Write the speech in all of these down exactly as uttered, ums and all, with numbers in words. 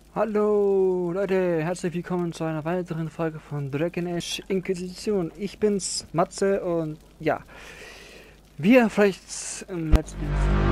Hallo Leute, herzlich willkommen zu einer weiteren Folge von Dragon Age Inquisition. Ich bin's, Matze, und ja, wie ihr vielleicht im letzten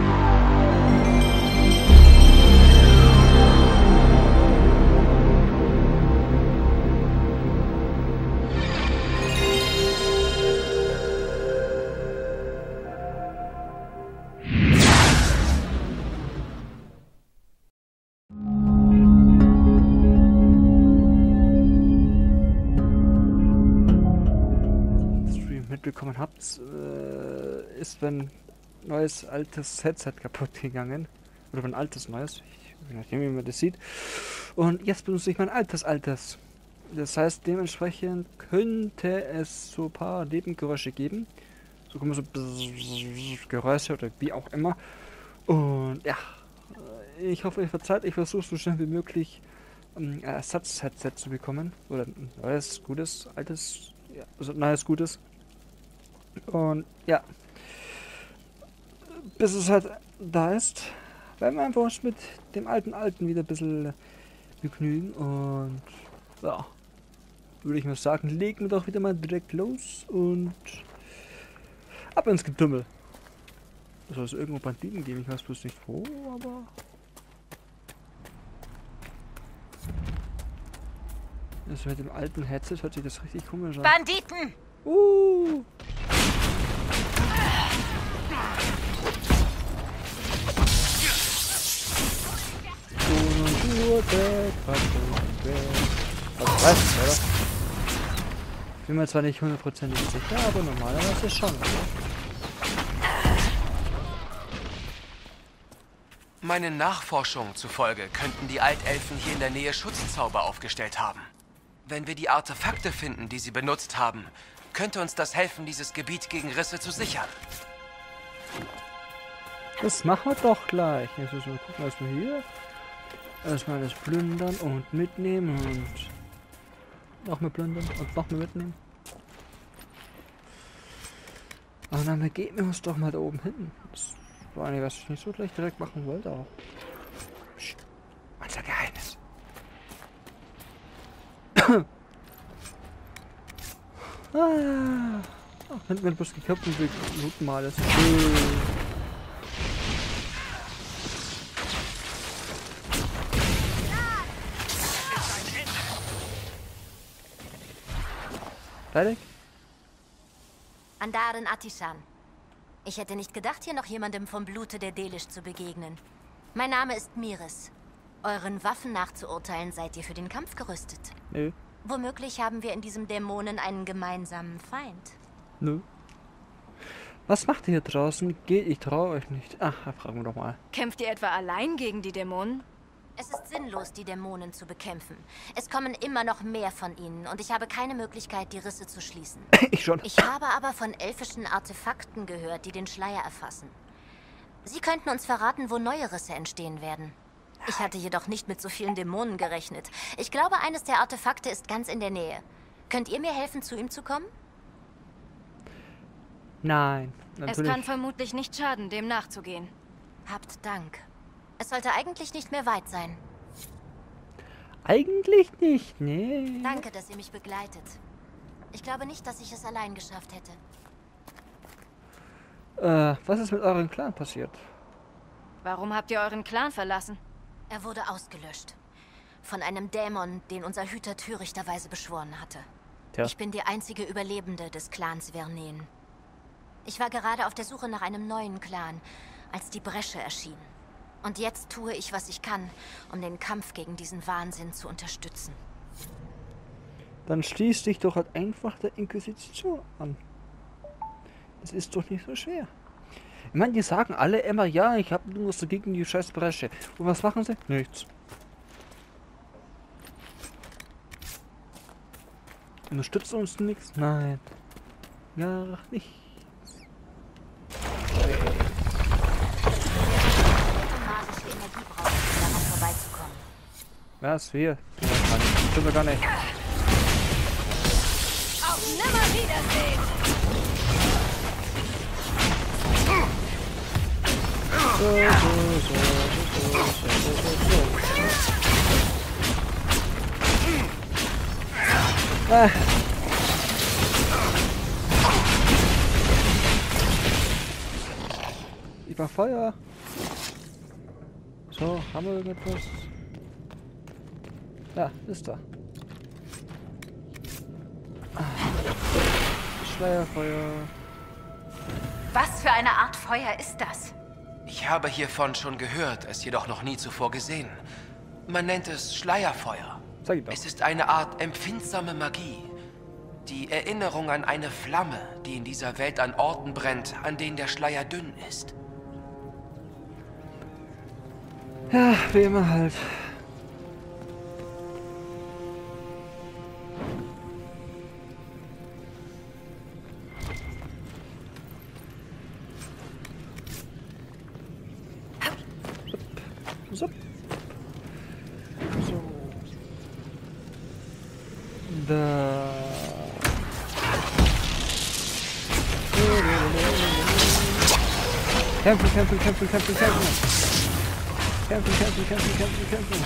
mitbekommen habt, äh, ist, wenn neues altes Headset kaputt gegangen. Oder wenn altes neues. Ich, je nachdem, wie man das sieht. Und jetzt benutze ich mein altes altes. Das heißt, dementsprechend könnte es so ein paar Nebengeräusche geben. So kommen so Geräusche oder wie auch immer. Und ja, ich hoffe, ihr verzeiht. Ich versuche so schnell wie möglich ein Ersatz-Headset zu bekommen. Oder ein neues, gutes, altes, ja, also neues, gutes. Und ja, bis es halt da ist, werden wir einfach uns mit dem alten Alten wieder ein bisschen begnügen. Und ja, würde ich mal sagen, legen wir doch wieder mal direkt los und ab ins Getümmel. Soll es irgendwo Banditen geben? Ich weiß bloß nicht wo, aber... Das mit dem alten Headset hört sich das richtig komisch an. Banditen! Uh! Was weiß ich, oder? Bin mir zwar nicht hundertprozentig sicher, aber normalerweise schon, oder? Meinen Nachforschungen zufolge könnten die Altelfen hier in der Nähe Schutzzauber aufgestellt haben. Wenn wir die Artefakte finden, die sie benutzt haben, könnte uns das helfen, dieses Gebiet gegen Risse zu sichern. Das machen wir doch gleich. Jetzt müssen wir gucken, was wir hier... Erstmal das plündern und mitnehmen und noch mehr plündern und noch mehr mitnehmen. Aber dann begeben wir uns doch mal da oben hin. Das war eigentlich, was ich nicht so gleich direkt machen wollte auch. Psst, unser Geheimnis. ah, ach, hinten wird bloß geköpft und wir looten mal alles. Fertig? Andaren Atishan. Ich hätte nicht gedacht, hier noch jemandem vom Blute der Delish zu begegnen. Mein Name ist Miris. Euren Waffen nachzuurteilen, seid ihr für den Kampf gerüstet? Nö. Womöglich haben wir in diesem Dämonen einen gemeinsamen Feind. Nö. Was macht ihr hier draußen? Geht, ich traue euch nicht. Ach, fragen wir doch mal. Kämpft ihr etwa allein gegen die Dämonen? Es ist sinnlos, die Dämonen zu bekämpfen. Es kommen immer noch mehr von ihnen und ich habe keine Möglichkeit, die Risse zu schließen. Ich schon. Ich habe aber von elfischen Artefakten gehört, die den Schleier erfassen. Sie könnten uns verraten, wo neue Risse entstehen werden. Ich hatte jedoch nicht mit so vielen Dämonen gerechnet. Ich glaube, eines der Artefakte ist ganz in der Nähe. Könnt ihr mir helfen, zu ihm zu kommen? Nein, natürlich. Es kann vermutlich nicht schaden, dem nachzugehen. Habt Dank. Es sollte eigentlich nicht mehr weit sein. Eigentlich nicht, nee. Danke, dass ihr mich begleitet. Ich glaube nicht, dass ich es allein geschafft hätte. Äh, was ist mit eurem Clan passiert? Warum habt ihr euren Clan verlassen? Er wurde ausgelöscht. Von einem Dämon, den unser Hüter törichterweise beschworen hatte. Tja. Ich bin die einzige Überlebende des Clans Vernen. Ich war gerade auf der Suche nach einem neuen Clan, als die Bresche erschien. Und jetzt tue ich, was ich kann, um den Kampf gegen diesen Wahnsinn zu unterstützen. Dann schließ dich doch halt einfach der Inquisition an. Das ist doch nicht so schwer. Ich meine, die sagen alle immer, ja, ich habe nur was dagegen, die scheiß Bresche. Und was machen sie? Nichts. Unterstützt uns nichts? Nein. Ja, nicht. Magische Energie brauchen, um daran vorbeizukommen. Was? Wir? Ja, kann ich. Stimmt doch gar nicht. Auf Nimmerwiedersehen! So, so, so, so, so, so, so, so. Ah. Ich mach Feuer. So, haben wir irgendetwas? Ja, ist da. Ah. Schleierfeuer. Was für eine Art Feuer ist das? Ich habe hiervon schon gehört, es jedoch noch nie zuvor gesehen. Man nennt es Schleierfeuer. Sag ich doch. Es ist eine Art empfindsame Magie. Die Erinnerung an eine Flamme, die in dieser Welt an Orten brennt, an denen der Schleier dünn ist. Ja, wie immer halt. So. So. Da. Kämpfen, kämpfen, kämpfen, kämpfen, kämpfen. Kämpfen, kämpfen, kämpfen, kämpfen, kämpfen.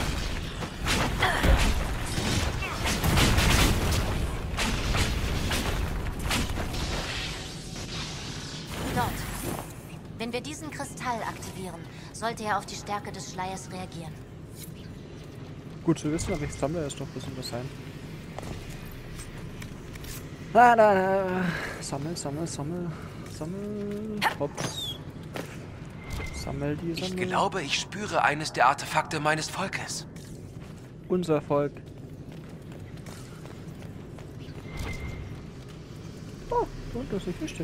Dort. Wenn wir diesen Kristall aktivieren, sollte er auf die Stärke des Schleiers reagieren. Gut zu wissen, aber ich sammle erst noch ein bisschen was sein. Na, na, na. Sammel, sammel, sammel, sammel. Hops. Sammel die, sammel. Ich glaube, ich spüre eines der Artefakte meines Volkes. Unser Volk. Oh, und das ist eine Kiste.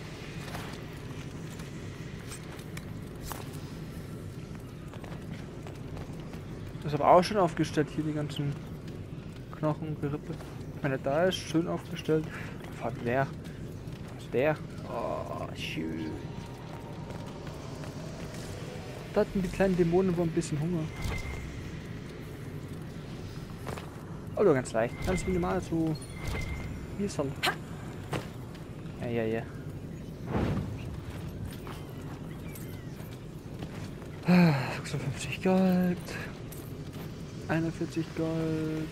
Das ist aber auch schön aufgestellt hier, die ganzen Knochen, Gerippe. Wenn er da ist, schön aufgestellt. Von wer? Was ist der? Oh, schön. Da hatten die kleinen Dämonen wohl ein bisschen Hunger. Oh, nur ganz leicht. Ganz minimal so. Wie ist er? Ja, ja, ja. sechsundfünfzig Gold. einundvierzig Gold.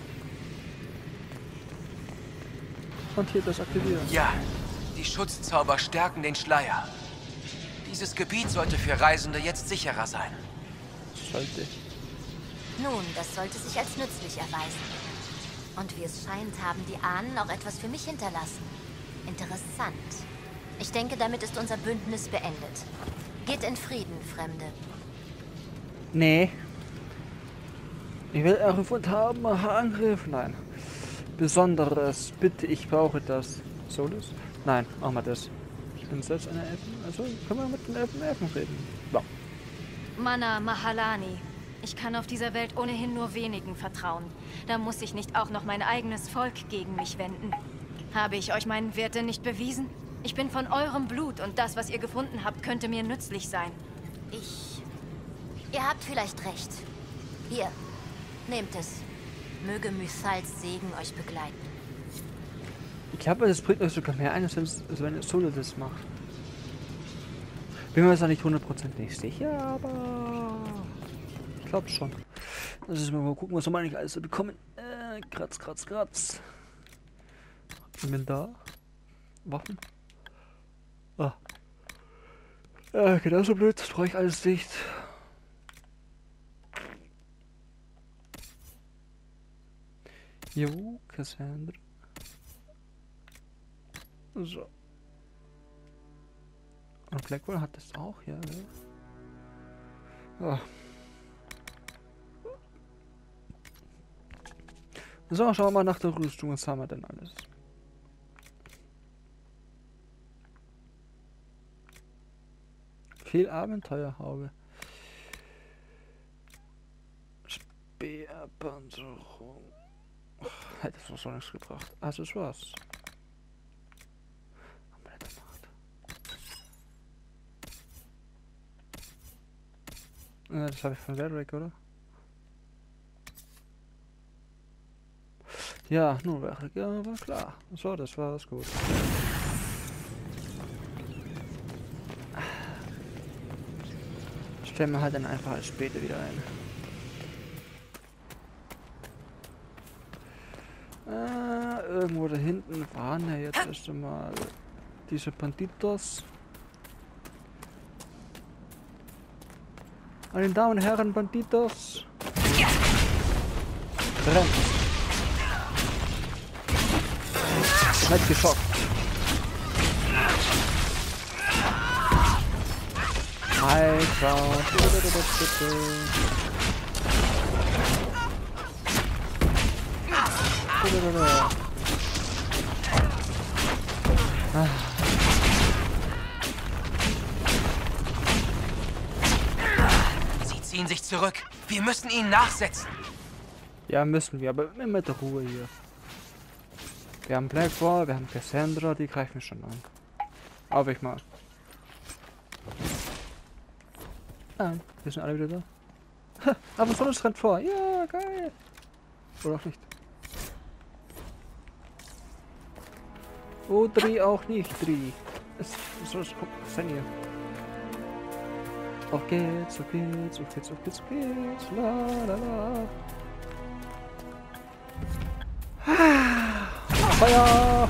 Und hier das aktivieren. Ja, die Schutzzauber stärken den Schleier. Dieses Gebiet sollte für Reisende jetzt sicherer sein. Sollte. Nun, das sollte sich als nützlich erweisen. Und wie es scheint, haben die Ahnen auch etwas für mich hinterlassen. Interessant. Ich denke, damit ist unser Bündnis beendet. Geht in Frieden, Fremde. Nee. Ich will eure Fund haben, Angriff. Nein. Besonderes. Bitte, ich brauche das. So das? Nein, machen wir das. Ich bin selbst eine Elfen. Also können wir mit den Elfen, Elfen reden. Ja. Mana Mahalani. Ich kann auf dieser Welt ohnehin nur wenigen vertrauen. Da muss ich nicht auch noch mein eigenes Volk gegen mich wenden. Habe ich euch meinen Wert denn nicht bewiesen? Ich bin von eurem Blut und das, was ihr gefunden habt, könnte mir nützlich sein. Ich... Ihr habt vielleicht recht. Hier, nehmt es. Möge Mythals Segen euch begleiten. Ich glaube, das bringt euch sogar mehr ein, als wenn Solo das macht. Bin mir jetzt auch nicht hundertprozentig sicher, aber... Ich glaube schon. Lass uns mal gucken, was wir eigentlich alles so bekommen. Äh, kratz, kratz, kratz. Inventar. Waffen. Ah. Ja, genauso blöd. Das brauche ich alles nicht. Jo, Cassandra. So. Und Blackwell hat das auch, ja. Ja. So, schauen wir mal nach der Rüstung. Was haben wir denn alles? Viel Abenteuerhaube. Speerpanzerung. Hätte das so nichts gebracht. Also es war's. Ja, das habe ich von Vedrick, oder? Ja, nun wäre ja, war klar. So, das war das gut. Stellen wir halt dann einfach als später wieder ein. Äh, irgendwo da hinten waren ja jetzt erst einmal diese Banditos. Meine Damen und Herren, Banditos. Brennt. Nicht geschockt. High Ground. Ah. Sie ziehen sich zurück. Wir müssen ihnen nachsetzen. Ja, müssen wir, aber immer mit der Ruhe hier. Wir haben Blackwall, wir haben Cassandra, die greifen schon an. Aber ich mal. Nein, wir sind alle wieder da. Ha, aber Solus rennt vor. Ja, geil. Oder auch nicht. Oh, Dri auch nicht, Dri. Es Solus kommt. Was ist denn hier? Auf geht's, auf geht's, auf geht's, auf geht's, auf geht's. La la la. Feuer!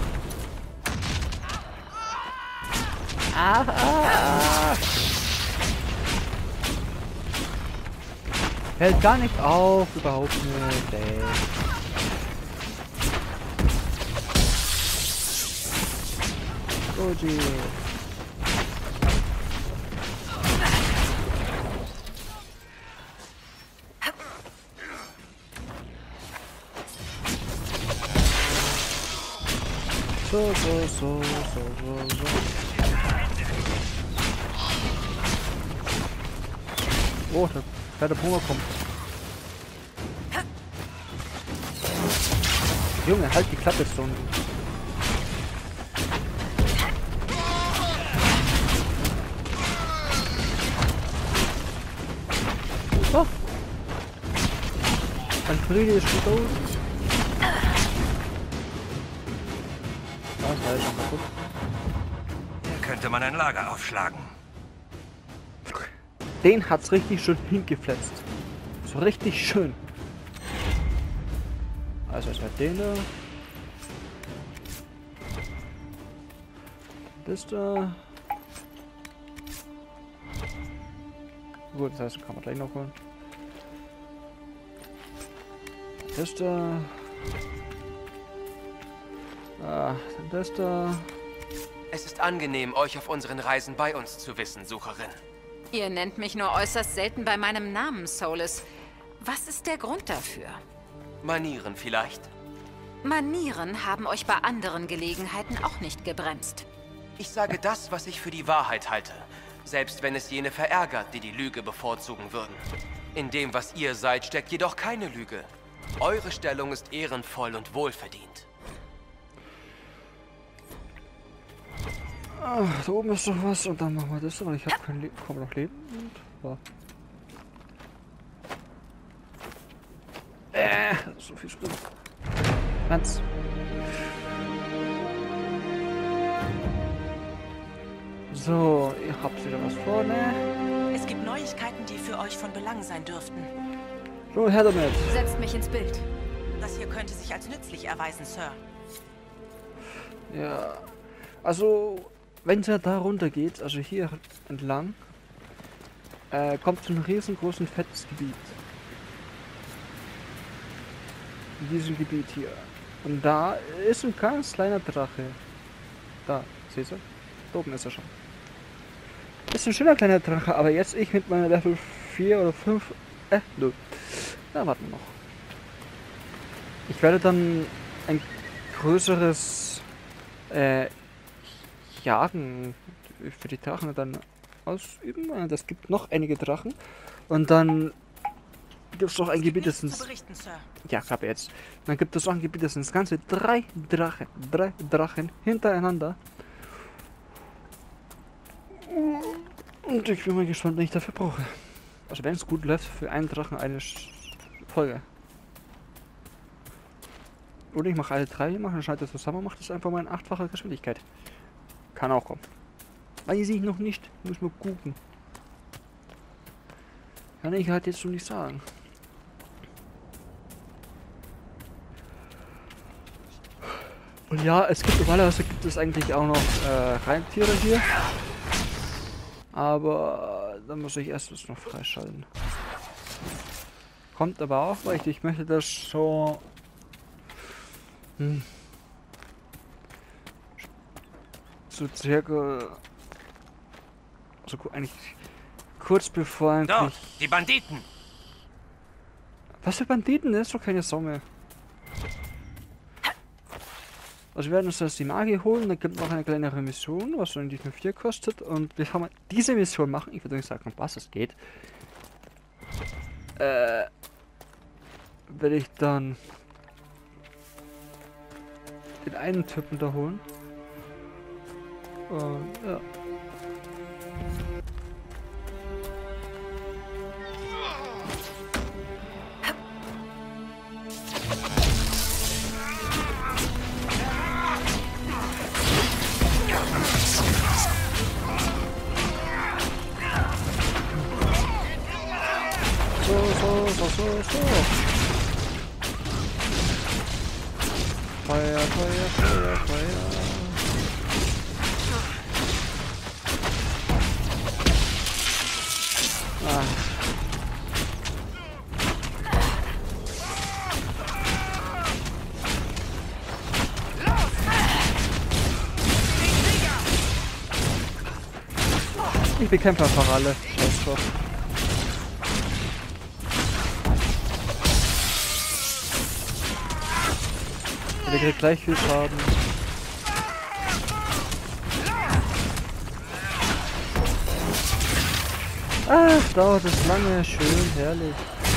Ah, ah, ah. Hält gar nicht auf, überhaupt nicht, ey. Goji. So, so, so, so, so, so. Oh, der kleine Puma kommt. Junge, halt die Klappe so. Oh. Ein Friede ist schon tot. Hier könnte man ein Lager aufschlagen. Den hat's richtig schön hingefletzt. So richtig schön. Also es hat den da. Das da. Gut, das heißt, kann man gleich noch holen. Das da. Ah, das da. Es ist angenehm, euch auf unseren Reisen bei uns zu wissen, Sucherin. Ihr nennt mich nur äußerst selten bei meinem Namen, Solus. Was ist der Grund dafür? Manieren vielleicht. Manieren haben euch bei anderen Gelegenheiten auch nicht gebremst. Ich sage das, was ich für die Wahrheit halte. Selbst wenn es jene verärgert, die die Lüge bevorzugen würden. In dem, was ihr seid, steckt jedoch keine Lüge. Eure Stellung ist ehrenvoll und wohlverdient. Ah, da oben ist doch was und dann machen wir das, weil ich habe kein Leben, kaum noch Leben. Und, ja. Äh, so viel Sprit. Ganz. So, ihr habt wieder was vorne. Es gibt Neuigkeiten, die für euch von Belang sein dürften. So, her damit. Setzt mich ins Bild. Das hier könnte sich als nützlich erweisen, Sir. Ja, also, wenn es ja da runter geht, also hier entlang, äh, kommt so ein riesengroßes fettes Gebiet. In diesem Gebiet hier. Und da ist ein ganz kleiner Drache. Da, seht ihr? Da oben ist er schon. Ist ein schöner kleiner Drache, aber jetzt ich mit meiner Level vier oder fünf. Äh, nö. Da warten wir noch. Ich werde dann ein größeres äh, Jagen für die Drachen dann ausüben. Das gibt noch einige Drachen. Und dann gibt es noch ein Gebiet, das sind. Ja, ich habe jetzt. Dann gibt es noch ein Gebiet, das sind ganze drei Drachen. Drei Drachen hintereinander. Und ich bin mal gespannt, was ich dafür brauche. Also wenn es gut läuft, für einen Drachen eine Folge. Oder ich mache alle drei, mache dann schalte das zusammen, mache das einfach mal in achtfacher Geschwindigkeit. Kann auch kommen. Weiß ich noch nicht, muss mal gucken. Kann ich halt jetzt schon nicht sagen. Und ja, es gibt normalerweise gibt es eigentlich auch noch äh, Reittiere hier. Aber äh, dann muss ich erst das noch freischalten. Kommt aber auch, weil ich, ich möchte das so... Hm, so circa... So eigentlich kurz bevor eigentlich... Dort, die Banditen! Was für Banditen? Das ist doch keine Sonne. Also wir werden uns das die Magie holen, dann gibt es noch eine kleinere Mission, was eigentlich nur vier kostet. Und bevor wir diese Mission machen, ich würde nicht sagen, um was es geht, äh, werde ich dann den einen Typen da holen. Und ja. So, so, so, so, so. Feuer, Feuer, Feuer, Feuer. Ah. Ich bekämpfe einfach alle. Scheiß drauf. Der kriegt gleich viel Schaden. Ach, dauert es lange, schön, herrlich.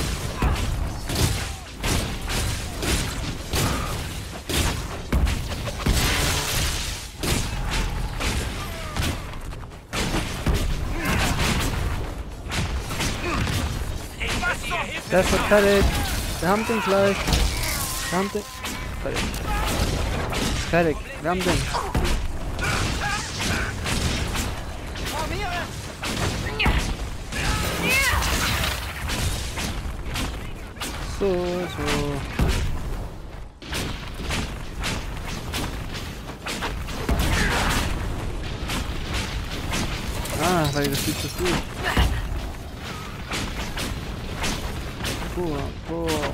Der ist fertig. Wir haben den gleich. Wir haben den. Fertig. Fertig. Wir haben den. So, so. Ah, weil das sieht so gut. Boah, boah.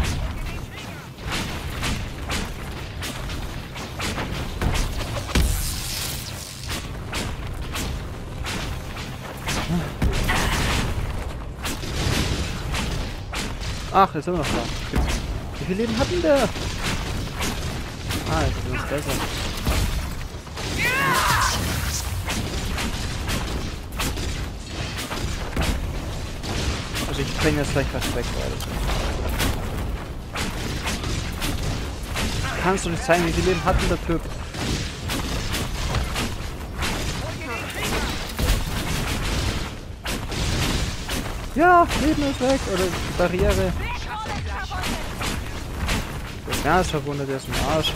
Ach, ist immer noch da. Wie viel Leben hat denn der? Ah, jetzt ist es besser. Also ich bringe jetzt gleich was weg, weil kannst du nicht zeigen, wie viel Leben hat denn der Typ? Ja, Leben ist weg. Oder Barriere. Ja, ist verwundet, der ist im Arsch.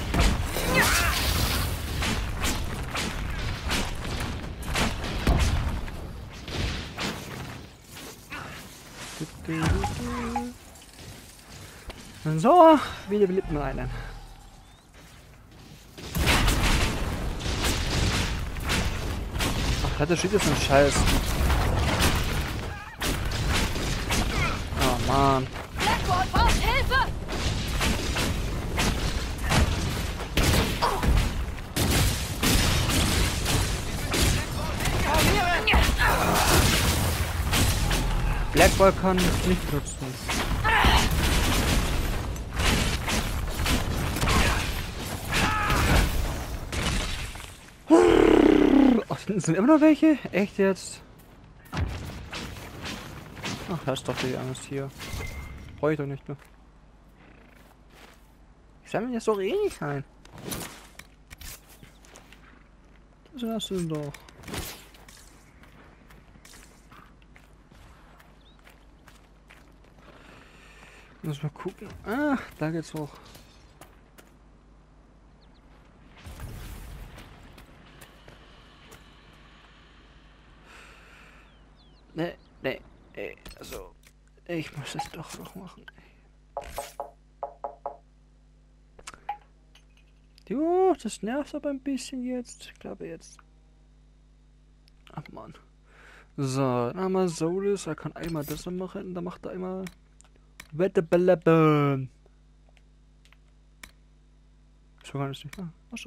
So, wieder belebt man einen. Ach, das steht jetzt ein Scheiß. Oh Mann. Blackboard braucht Hilfe! Blackboy kann nicht nutzen. Ach, sind immer noch welche? Echt jetzt? Ach, da ist doch die Angst hier. Brauche ich doch nicht mehr. Ich sammle jetzt doch eh nicht ein. Das hast du doch. Muss mal gucken. Ah, da geht's hoch. Ne, ne, ey, also ich muss es doch noch machen. Jo, das nervt aber ein bisschen jetzt. Ich glaube jetzt. Ach man. So, dann haben wir Solus. Er kann einmal das machen. Und dann macht er einmal Wettebeleben. So kann ich nicht machen. Achso.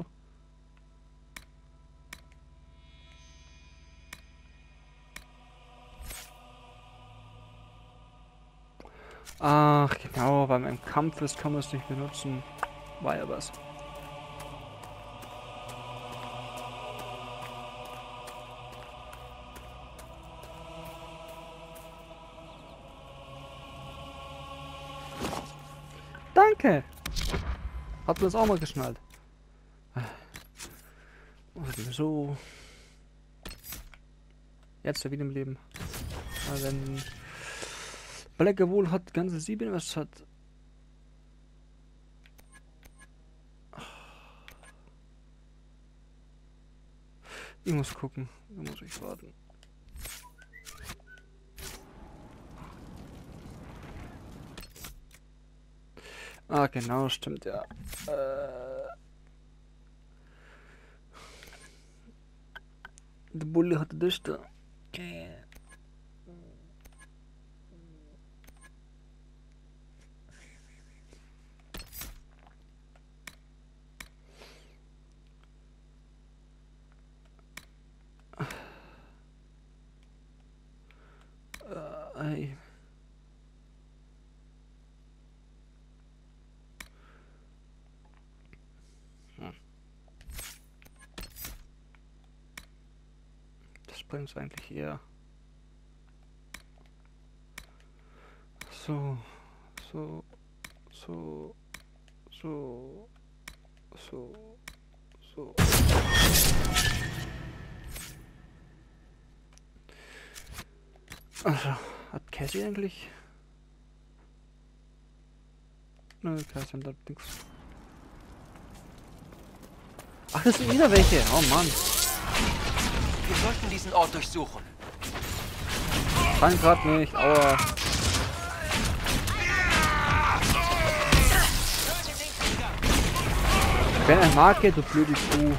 Ach genau, weil man im Kampf ist, kann man es nicht benutzen. War ja was. Danke! Hat man das auch mal geschnallt. So. Jetzt wieder im Leben. Weil wenn Black wohl hat ganze sieben, was hat. Ich muss gucken. Da muss ich warten. Ah, genau, stimmt, ja. Äh, der Bulle hatte das da. Okay. Äh, bringt es eigentlich eher. So, so, so, so, so, so. Also, hat Cassie eigentlich? Nö, Cassie hat nichts. Ach, das sind wieder welche. Oh Mann. Wir sollten diesen Ort durchsuchen. Kann grad nicht, aua. Wenn ein Marke, du blöde Kuh.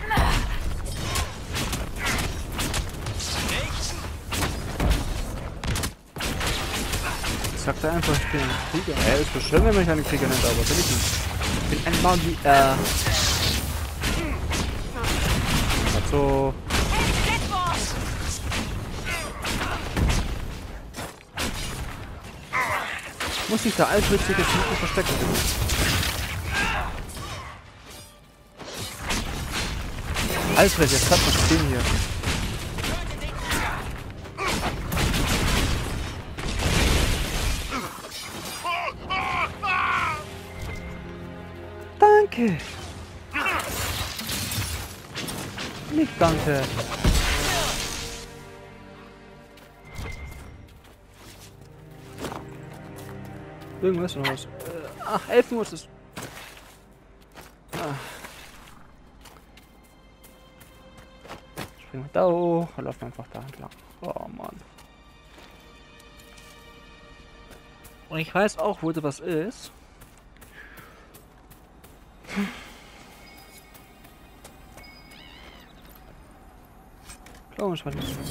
Sagt er einfach, ich bin ein Krieger. Er ist so schön, wenn man mich einen Krieger nennt, aber bin ich nicht. Ich bin ein Magi, äh. Also. Muss sich der Alfred sich jetzt nicht verstecken. Alfred, jetzt hat man stehen hier. Danke. Nicht danke. Irgendwas noch was. Äh, ach, elf Uhr ist es. Ah. Springen wir da hoch. Wir laufen einfach da entlang. Oh Mann. Und ich weiß auch, wo da was ist. Glaube ich, was ist.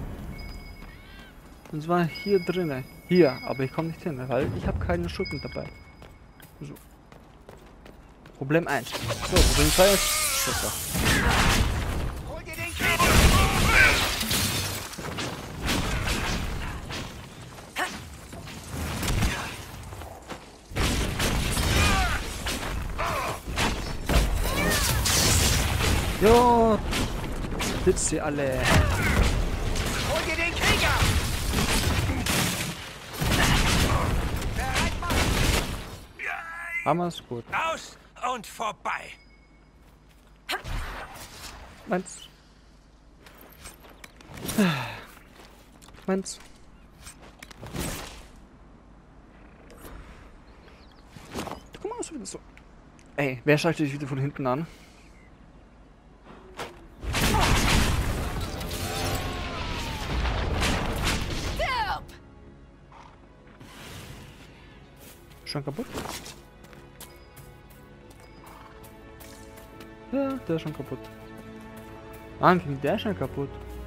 Und zwar hier drinnen. Hier, aber ich komme nicht hin, weil ich habe keine Schuppen dabei. So. Problem eins. So, Problem zwei ist Schuppe. Hol dir den Jo, sitzt sie alle. Hol dir den Krieger! Haben wir es gut. Aus und vorbei. Meins. Meins. Guck mal, was wieder so. Ey, wer schaltet dich wieder von hinten an? Schon kaputt? Ja, der ist schon kaputt. Mann, ging der schon kaputt.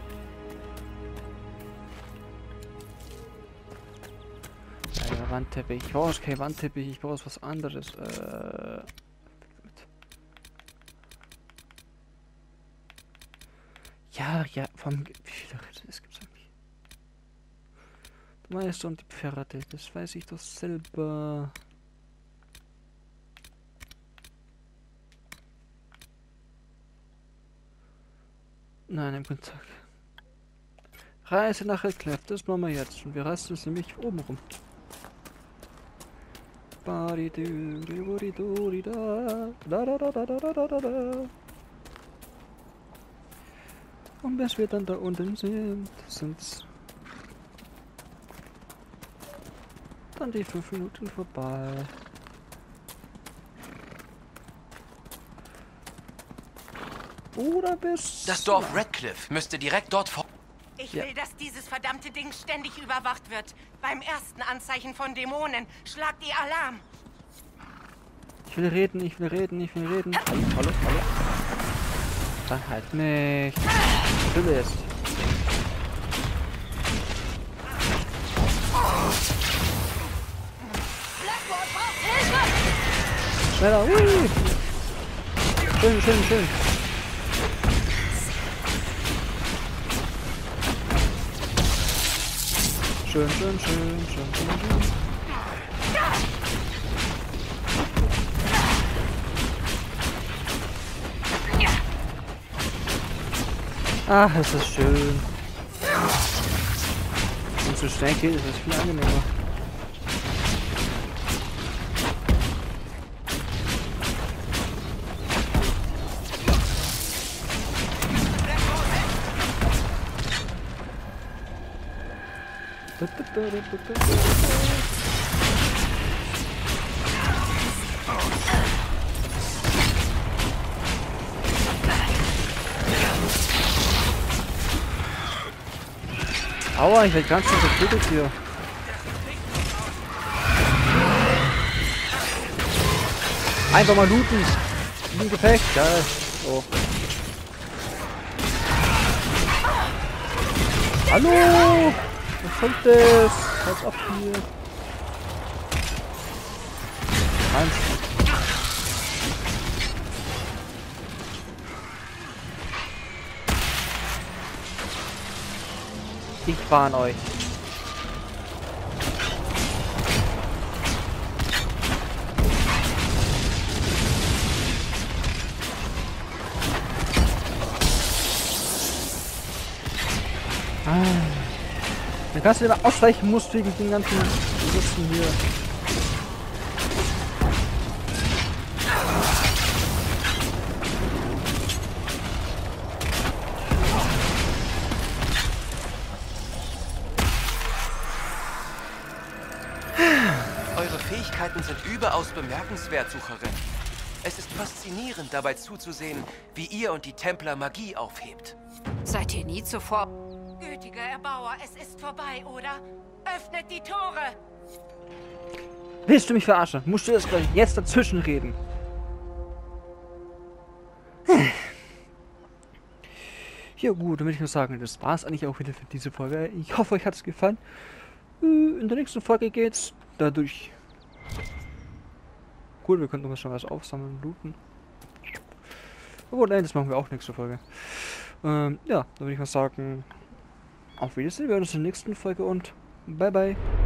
Ja, Wandteppich. Ich brauche kein Wandteppich, ich brauche was anderes. Äh... Ja, ja, vom... Wie viele Ritter es gibt eigentlich? Der Meister und die Pferde, das weiß ich doch selber. Nein, im Kontakt. Reise nach Redcliffe, das machen wir jetzt. Und wir reisen uns nämlich oben rum. Und bis wir dann da unten sind, sind's dann die fünf Minuten vorbei. Oder bis... Das Dorf Redcliffe müsste direkt dort vor... Ich Ja. will, dass dieses verdammte Ding ständig überwacht wird. Beim ersten Anzeichen von Dämonen schlagt ihr Alarm. Ich will reden, ich will reden, ich will reden. Hallo, hallo, hallo. Dann halt nicht. Du bist. Schneller, hui. Schön, schön, schön. Schön, schön, schön, schön, schön, schön. Ach, es ist schön. Und so schnell geht es, ist viel angenehmer. Aua, ich werde ganz schön getötet hier. Einfach mal looten. Im Gefecht, geil. Oh. Hallo! Was kommt das? Halt ab hier. Eins. Ich warne euch. Ah. Dann kannst du immer ausweichen musst wegen den ganzen Sitzen hier. Eure Fähigkeiten sind überaus bemerkenswert, Sucherin. Es ist faszinierend, dabei zuzusehen, wie ihr und die Templer Magie aufhebt. Seid ihr nie zuvor... Gütiger Erbauer, es ist vorbei, oder? Öffnet die Tore! Willst du mich verarschen? Musst du das gleich jetzt dazwischen reden? Ja gut, dann würde ich nur sagen, das war es eigentlich auch wieder für diese Folge. Ich hoffe, euch hat es gefallen. In der nächsten Folge geht's dadurch. Cool, wir könnten noch schon was aufsammeln und looten. Aber nein, das machen wir auch nächste Folge. Ähm, ja, dann würde ich mal sagen, auf Wiedersehen, wir hören uns in der nächsten Folge und bye bye.